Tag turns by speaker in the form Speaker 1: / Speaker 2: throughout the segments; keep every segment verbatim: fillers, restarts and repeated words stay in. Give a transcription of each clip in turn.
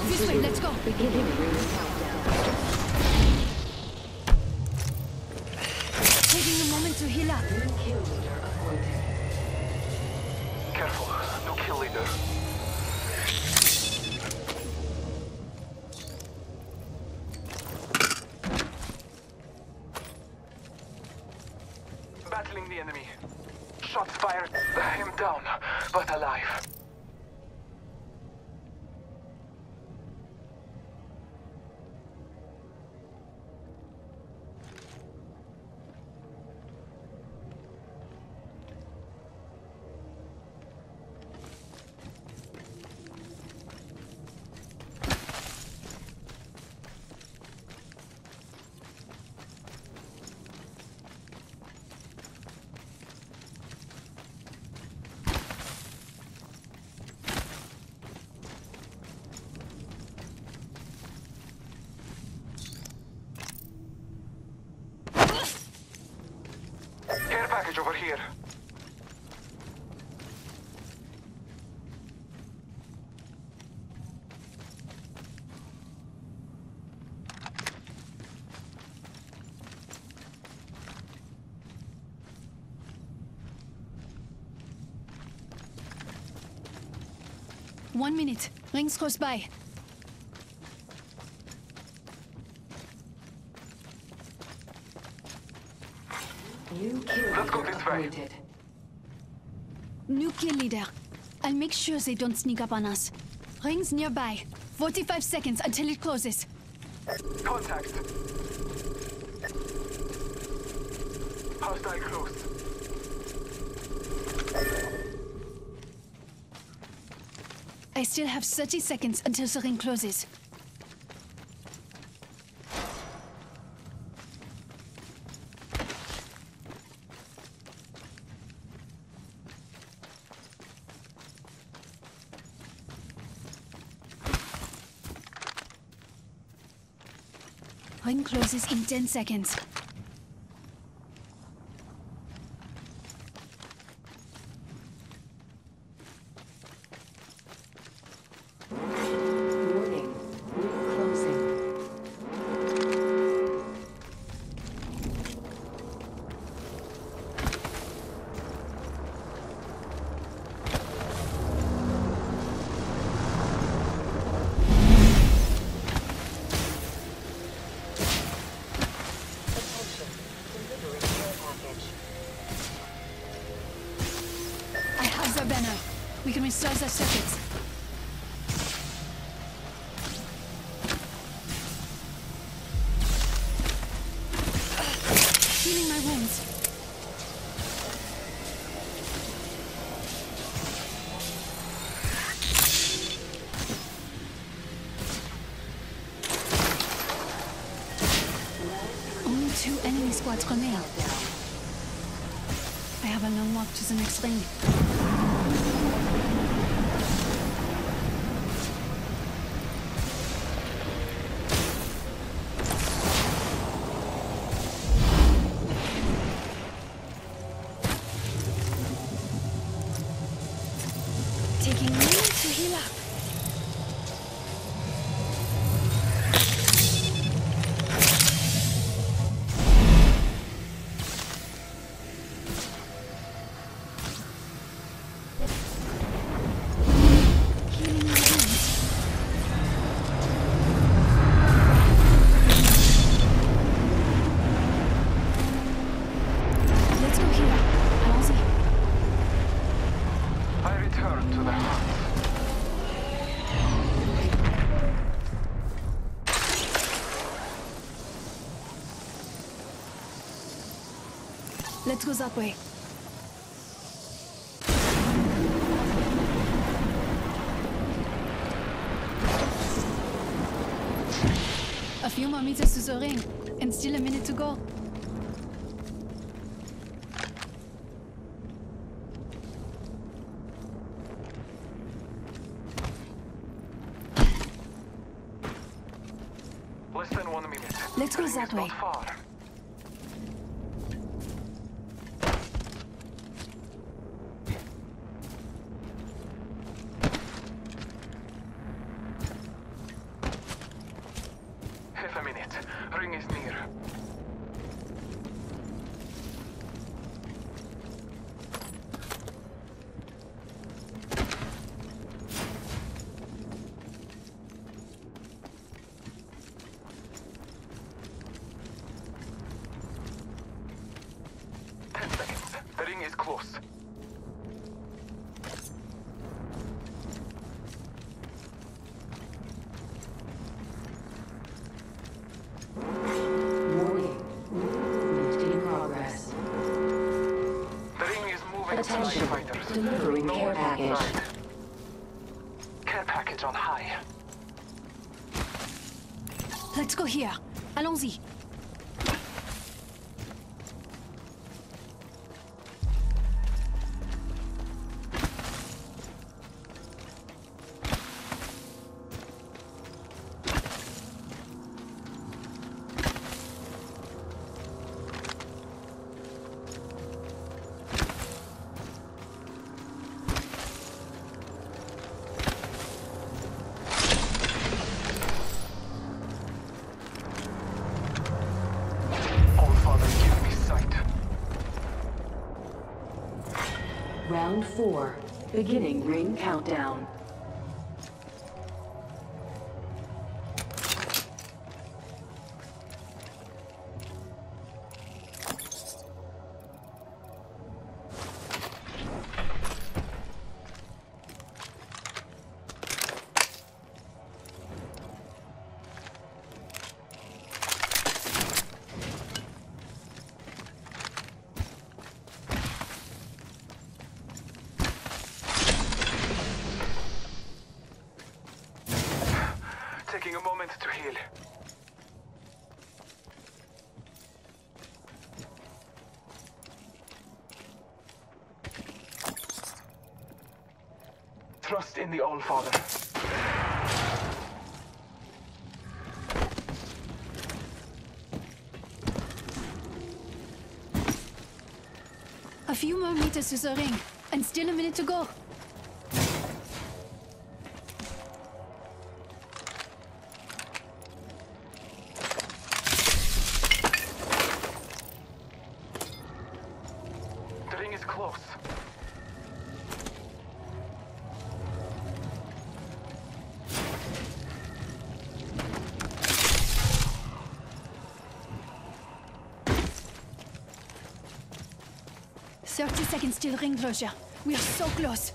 Speaker 1: This way, let's go.
Speaker 2: Beginning ring countdown.
Speaker 1: Taking a moment to heal up.
Speaker 2: New kill leader appointed.
Speaker 3: Careful, no kill leader. Battling the enemy. Shots fired. I am down, but alive. Care package over here.
Speaker 1: One minute. Rings close by.
Speaker 2: New kill
Speaker 3: Let's go
Speaker 2: leader
Speaker 3: this way.
Speaker 2: appointed.
Speaker 1: New kill leader. I'll make sure they don't sneak up on us. Rings nearby. forty-five seconds until it closes.
Speaker 3: Contact. Hostile close.
Speaker 1: I still have thirty seconds until the ring closes. Ring closes in ten seconds.
Speaker 2: Warning. Ring closing.
Speaker 1: I have the banner. We can restore the circuits. Healing my wounds. Only two enemy squads remain. I have a long walk to the next ring. Taking a minute to heal up. Healing my wounds. Let's go heal up. Allons-y.
Speaker 3: I return to the hunt.
Speaker 1: Let's go that way. A few more meters to the ring, and still a minute to go.
Speaker 3: Less than one minute.
Speaker 1: Let's go
Speaker 3: Ring
Speaker 1: that
Speaker 3: is
Speaker 1: way.
Speaker 3: Not far. ring is near. Ten seconds. The ring is close.
Speaker 2: Warning. Movement in progress.
Speaker 3: The ring is moving.
Speaker 2: Attention.
Speaker 3: Fighters.
Speaker 2: Delivering
Speaker 3: No
Speaker 2: care
Speaker 3: one
Speaker 2: package.
Speaker 3: outside. Care package on high.
Speaker 1: Let's go here. Allons-y.
Speaker 3: All Father, give me sight.
Speaker 2: Round four. Beginning ring countdown.
Speaker 3: Taking a moment to heal. Trust in the All Father.
Speaker 1: A few more meters to the ring, and still a minute to go.
Speaker 3: The ring is close.
Speaker 1: Thirty seconds till ring closure. We are so close.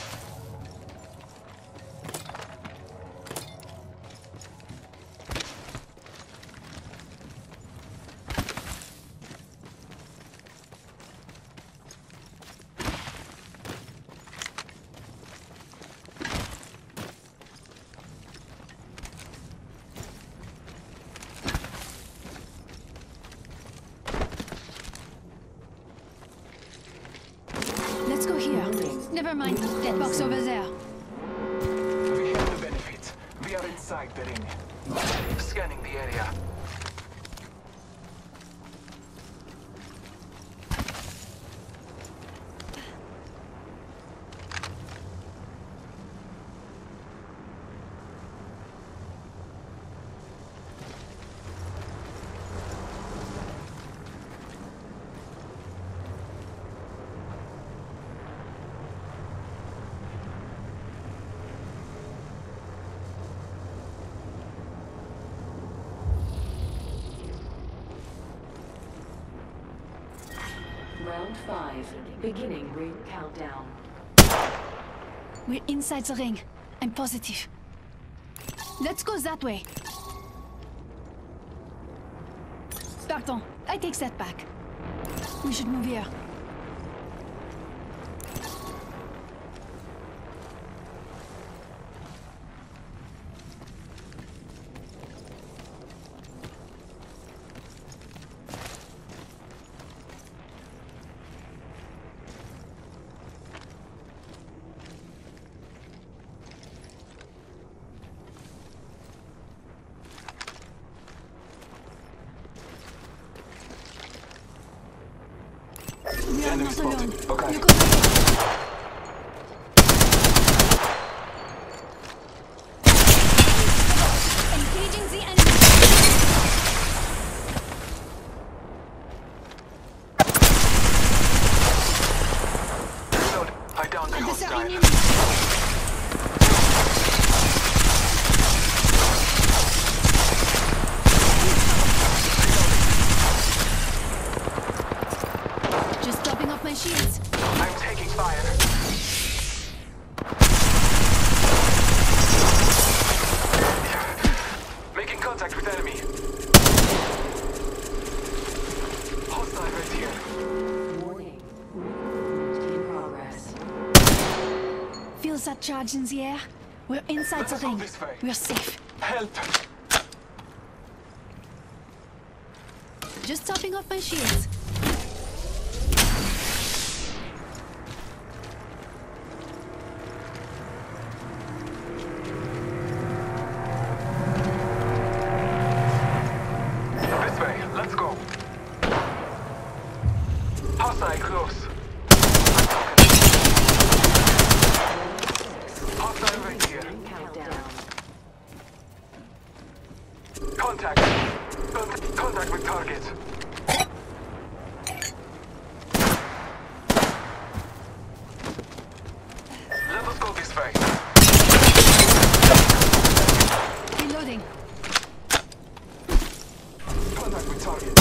Speaker 1: Let's go here. Never mind, that box over there.
Speaker 3: We have the benefits. We are inside the ring. Scanning the area.
Speaker 2: Round five. Beginning ring countdown.
Speaker 1: We're inside the ring. I'm positive. Let's go that way. Pardon, I take that back. We should move here. We are not alone.
Speaker 3: Okay.
Speaker 1: You go. Engaging the enemy. Feel that charge in the air? We're inside the
Speaker 3: Let's go
Speaker 1: ring.
Speaker 3: this way.
Speaker 1: We're safe.
Speaker 3: Help!
Speaker 1: Just topping off my shields.
Speaker 3: This way, let's go. Hostile close. Hostile right here.
Speaker 2: Ring countdown.
Speaker 3: Contact. Contact, contact with target. Let us go this way.
Speaker 1: Reloading.
Speaker 3: Contact with target.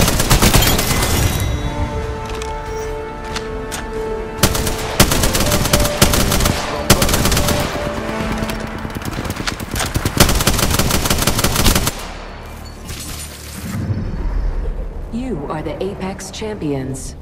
Speaker 2: You are the Apex Champions.